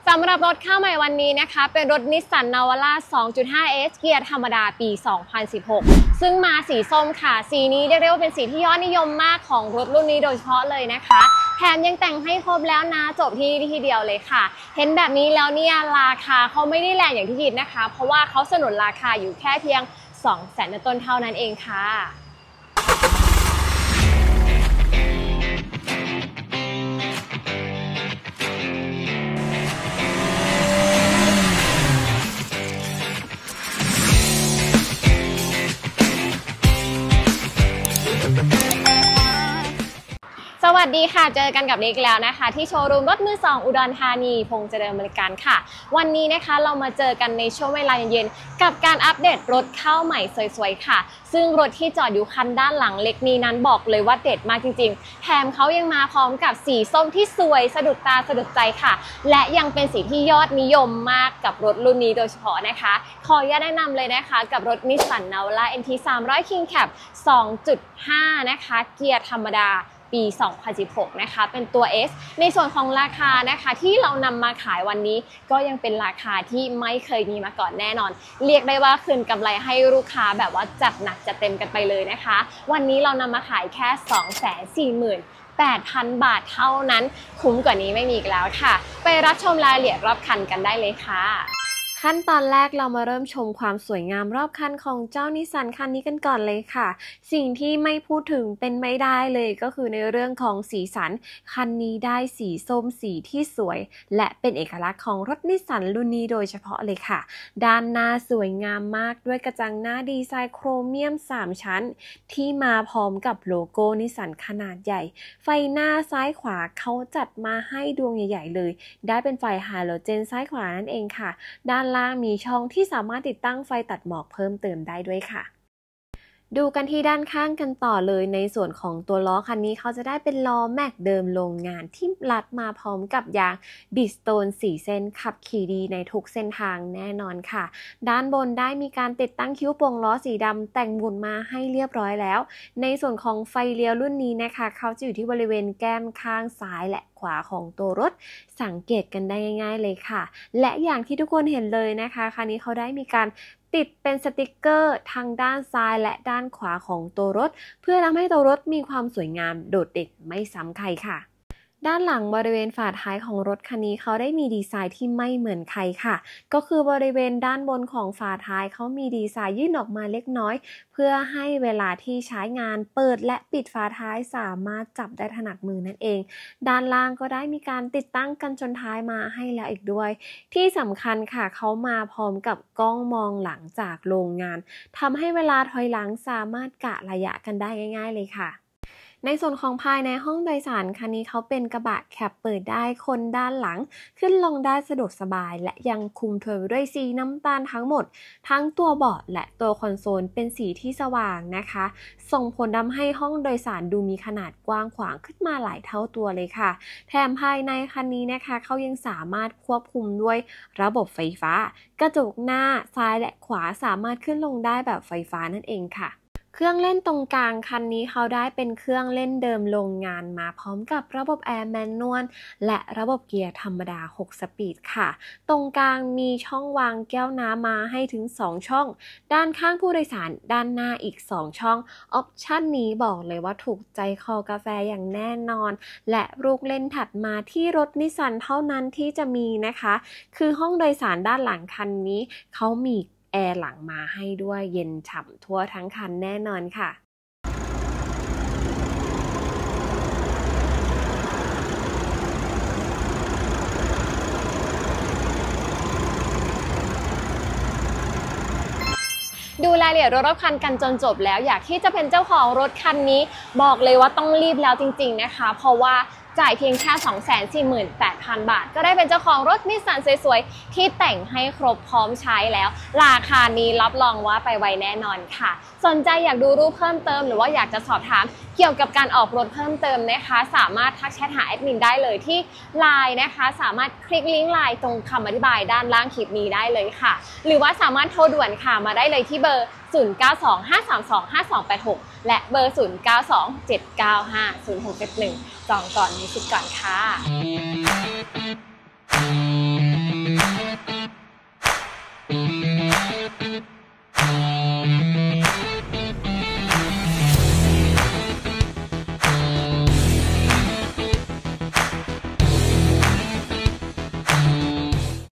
สำหรับรถข้าวใหม่วันนี้นะคะเป็นรถนิสสันนาวาร่า 2.5S เกียร์ธรรมดาปี 2016 ซึ่งมาสีส้มค่ะสีนี้เรียกได้ว่าเป็นสีที่ยอดนิยมมากของรถรุ่นนี้โดยเฉพาะเลยนะคะแถมยังแต่งให้ครบแล้วนะจบที่นี่ที่เดียวเลยค่ะเห็นแบบนี้แล้วเนี่ยราคาเขาไม่ได้แรงอย่างที่คิดนะคะเพราะว่าเขาสนุนราคาอยู่แค่เพียง 200,000 ต้นเท่านั้นเองค่ะสวัสดีค่ะเจอกันกับนิกแล้วนะคะที่โชว์รูมรถมือ2อุดรธานีพงษ์เจริญบริการค่ะวันนี้นะคะเรามาเจอกันในช่วงเวลาเย็นๆกับการอัปเดตรถเข้าใหม่สวยๆค่ะซึ่งรถที่จอดอยู่คันด้านหลังเล็กนี้นั้นบอกเลยว่าเด็ดมากจริงๆแถมเขายังมาพร้อมกับสีส้มที่สวยสะดุดตาสะดุดใจค่ะและยังเป็นสีที่ยอดนิยมมากกับรถรุ่นนี้โดยเฉพาะนะคะขออนุญาตแนะนำเลยนะคะกับรถนิสสันนาวาร่า NT 300 King Cab 2.5 นะคะเกียร์ธรรมดาปี 2016 นะคะเป็นตัว S ในส่วนของราคานะคะที่เรานำมาขายวันนี้ก็ยังเป็นราคาที่ไม่เคยมีมาก่อนแน่นอนเรียกได้ว่าคืนกำไรให้ลูกค้าแบบว่าจัดหนักจัดเต็มกันไปเลยนะคะวันนี้เรานำมาขายแค่ 248,000 บาทเท่านั้นคุ้มกว่านี้ไม่มีอีกแล้วค่ะไปรับชมรายละเอียดรอบคันกันได้เลยค่ะขั้นตอนแรกเรามาเริ่มชมความสวยงามรอบคันของเจ้านิสสันคันนี้กันก่อนเลยค่ะสิ่งที่ไม่พูดถึงเป็นไม่ได้เลยก็คือในเรื่องของสีสันคันนี้ได้สีส้มสีที่สวยและเป็นเอกลักษณ์ของรถนิสสันรุ่นนี้โดยเฉพาะเลยค่ะด้านหน้าสวยงามมากด้วยกระจังหน้าดีไซน์โครเมียม3ชั้นที่มาพร้อมกับโลโก้นิสสันขนาดใหญ่ไฟหน้าซ้ายขวาเขาจัดมาให้ดวงใหญ่ๆเลยได้เป็นไฟฮาโลเจนซ้ายขวานั่นเองค่ะด้านล่างมีช่องที่สามารถติดตั้งไฟตัดหมอกเพิ่มเติมได้ด้วยค่ะดูกันที่ด้านข้างกันต่อเลยในส่วนของตัวล้อคันนี้เขาจะได้เป็นล้อแม็กเดิมโรงงานที่รัดมาพร้อมกับยางบิสโตน4เส้นขับขี่ดีในทุกเส้นทางแน่นอนค่ะด้านบนได้มีการติดตั้งคิ้วโป่งล้อสีดำแต่งบุนมาให้เรียบร้อยแล้วในส่วนของไฟเลี้ยวรุ่นนี้นะคะเขาจะอยู่ที่บริเวณแก้มข้างซ้ายและขวาของตัวรถสังเกตกันได้ง่ายๆเลยค่ะและอย่างที่ทุกคนเห็นเลยนะคะคันนี้เขาได้มีการติดเป็นสติกเกอร์ทางด้านซ้ายและด้านขวาของตัวรถเพื่อทำให้ตัวรถมีความสวยงามโดดเด่นไม่ซ้ำใครค่ะด้านหลังบริเวณฝาท้ายของรถคันนี้เขาได้มีดีไซน์ที่ไม่เหมือนใครค่ะก็คือบริเวณด้านบนของฝาท้ายเขามีดีไซน์ยื่นออกมาเล็กน้อยเพื่อให้เวลาที่ใช้งานเปิดและปิดฝาท้ายสามารถจับได้ถนัดมือนั่นเองด้านล่างก็ได้มีการติดตั้งกันชนท้ายมาให้แล้วอีกด้วยที่สำคัญค่ะเขามาพร้อมกับกล้องมองหลังจากโรงงานทำให้เวลาถอยหลังสามารถกะระยะกันได้ง่ายๆเลยค่ะในส่วนของภายในห้องโดยสารคันนี้เขาเป็นกระบะแคปเปิดได้คนด้านหลังขึ้นลงได้สะดวกสบายและยังคุมโทนด้วยสีน้ำตาลทั้งหมดทั้งตัวเบาะและตัวคอนโซลเป็นสีที่สว่างนะคะส่งผลทำให้ห้องโดยสารดูมีขนาดกว้างขวางขึ้นมาหลายเท่าตัวเลยค่ะแถมภายในคันนี้นะคะเขายังสามารถควบคุมด้วยระบบไฟฟ้ากระจกหน้าซ้ายและขวาสามารถขึ้นลงได้แบบไฟฟ้านั่นเองค่ะเครื่องเล่นตรงกลางคันนี้เขาได้เป็นเครื่องเล่นเดิมโรงงานมาพร้อมกับระบบแอร์แมนนวลและระบบเกียร์ธรรมดา6สปีดค่ะตรงกลางมีช่องวางแก้วน้ำมาให้ถึง2ช่องด้านข้างผู้โดยสารด้านหน้าอีก2ช่องออปชั่นนี้บอกเลยว่าถูกใจคอกาแฟอย่างแน่นอนและลูกเล่นถัดมาที่รถนิสสันเท่านั้นที่จะมีนะคะคือห้องโดยสารด้านหลังคันนี้เขามีแอร์หลังมาให้ด้วยเย็นฉ่ำทั่วทั้งคันแน่นอนค่ะดูรายละเอียดรถคันกันจนจบแล้วอยากที่จะเป็นเจ้าของรถคันนี้บอกเลยว่าต้องรีบแล้วจริงๆนะคะเพราะว่าจ่ายเพียงแค่ 248,000 บาทก็ได้เป็นเจ้าของรถนิสสันสวยๆที่แต่งให้ครบพร้อมใช้แล้วราคานี้รับรองว่าไปไวแน่นอนค่ะสนใจอยากดูรูปเพิ่มเติมหรือว่าอยากจะสอบถามเกี่ยวกับการออกรถเพิ่มเติมนะคะสามารถทักแชทหาแอดมินได้เลยที่ LINE นะคะสามารถคลิกลิงก์ LINE ตรงคำอธิบายด้านล่างคลิปนี้ได้เลยค่ะหรือว่าสามารถโทรด่วนค่ะมาได้เลยที่เบอร์ 0925325286 และเบอร์ 0927950671 จองก่อนมีสิทธิ์ก่อนค่ะ Thank you.